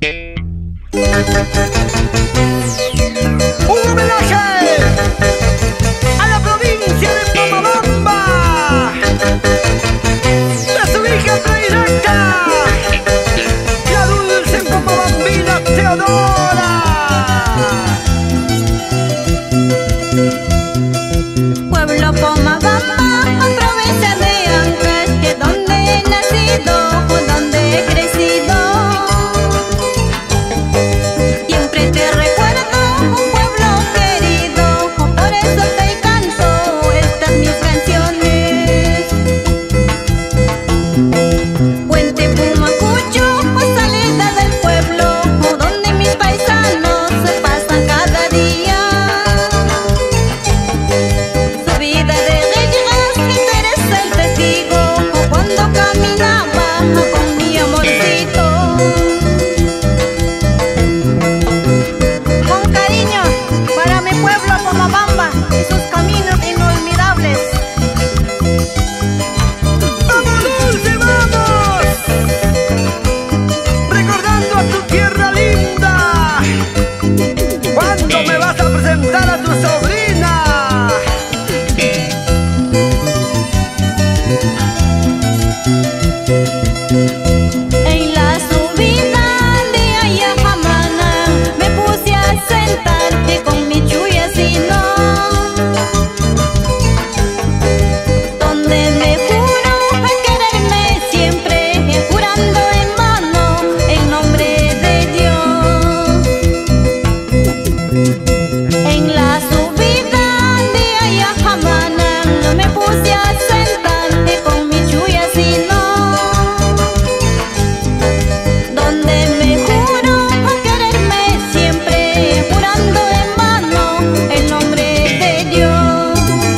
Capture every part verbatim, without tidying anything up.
Un homenaje a la provincia de Pomabamba, de su hija predilecta, la dulce pomabambina Teodora. Pueblo Pomabamba, provincia de Ancash, donde he nacido, donde he crecido. Siempre te recuerdo, un pueblo querido, por eso te canto estas mis canciones. Puente Pumacucho, salida del pueblo, donde mis paisanos se pasan cada día. Subida de Reyes, que tú eres el testigo, cuando caminaba con mi amorcito. Con cariño para mi pueblo Pomabamba y sus caminos inolvidables. ¡Vamos, dulce, vamos! Recordando a tu tierra linda. ¿Cuándo me vas a presentar a tu sobrina? En la subida de Ayajamana me puse a sentarte con mi chuyacino, donde me juro a quererme siempre, jurando en mano en nombre de Dios. En la subida de Ayajamana me puse a sentarte con mi chuyacino, donde me juro a quererme siempre, jurando en mano el nombre de Dios.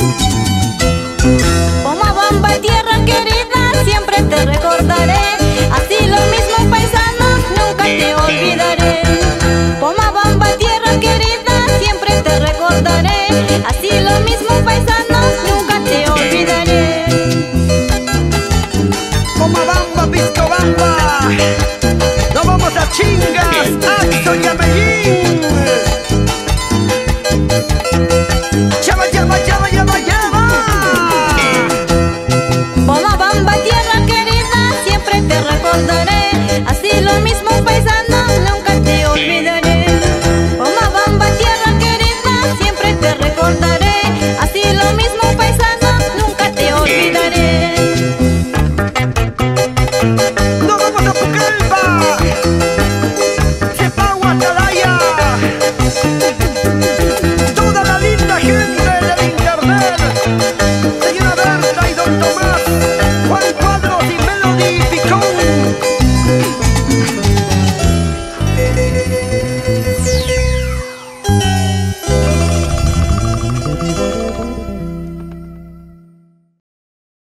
Pomabamba, tierra querida, siempre te recordaré, así lo mismo paisanos, nunca te olvidaré. Pomabamba, tierra querida, siempre te recordaré, así lo mismo paisanos, nunca te olvidaré. Pomabamba, Piscobamba, nos vamos a Chinga.